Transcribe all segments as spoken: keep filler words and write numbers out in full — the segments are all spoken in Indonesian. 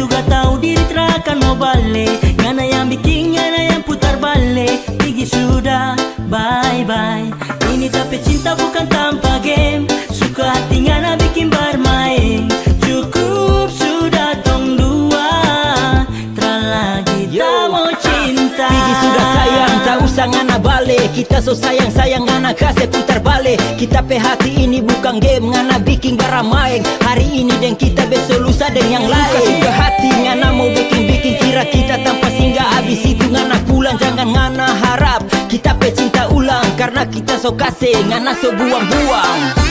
juga tahu diri terakan mau balik. Ngana yang bikin, ngana yang putar balik. Pergi sudah, bye bye. Ini tapi cinta bukan tanpa game. Suka hati ngana bikin bermain. Cukup sudah tong dua, tak lagi tak mau cinta. Pergi sudah sayang, tak usah ngana balik. Kita so sayang-sayang ngana kasih putar balik. Kita pe hati ini bukan game, ngana bikin bermain. Hari ini dan kita besok lusa dan yang lain. Suka-suka hati ngana mau bikin-bikin kira kita tanpa singgah. Abis itu ngana pulang, jangan ngana harap kita pe cinta ulang. Karena kita so kasih, ngana so buang-buang.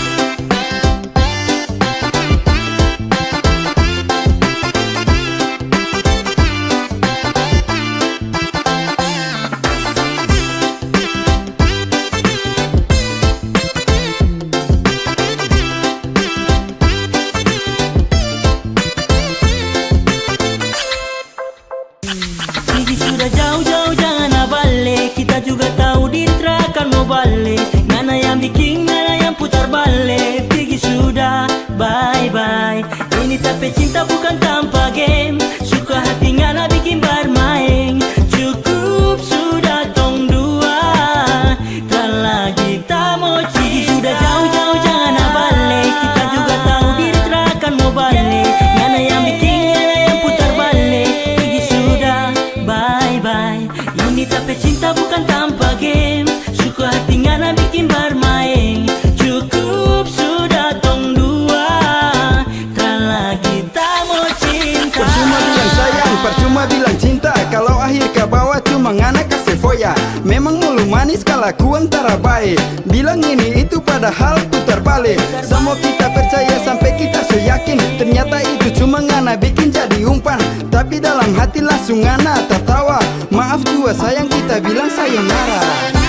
Sudah jauh-jauh jangan balik. Kita juga tahu diri terakan mau balik. Ngana yang bikin, ngana yang putar balik. Pergi sudah, bye-bye. Ini tapi cinta bukan tanpa game. Suka hati ngana bikin bermain. Cukup sudah tong dua, tak lagi tak mau cinta. Sudah jauh-jauh jangan balik. Kita juga tahu diri terakan mau balik. Ngana yang bikin, ngana yang putar balik. Pergi sudah, bye-bye. Ini tapi cinta bukan tanpa game. Suka hati ngana bikin bermain. Cukup sudah tong dua, tak lagi tak mau cinta. Percuma bilang sayang, percuma bilang cinta. Kalau akhir ke bawah cuma ngana kasih foya. Memang mulu manis kalaku antara baik. Bilang ini itu padahal putar balik. Semua kita percaya sampai kita so yakin. Ternyata itu cuma ngana bikin jadi umpan. Tapi dalam hati langsung ngana tertawa. Maaf juga sayang, kita bilang sayonara.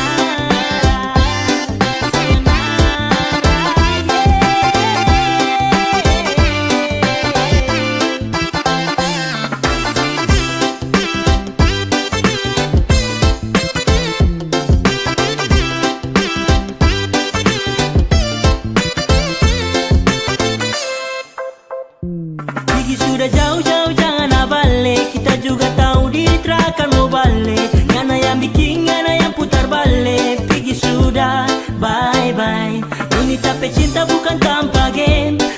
Pergi sudah jauh-jauh jangan balik. Kita juga tahu diri terakan mau balik. Ngana yang bikin, ngana yang putar balik. Pergi sudah, bye-bye. Ini tapi cinta bukan tanpa game.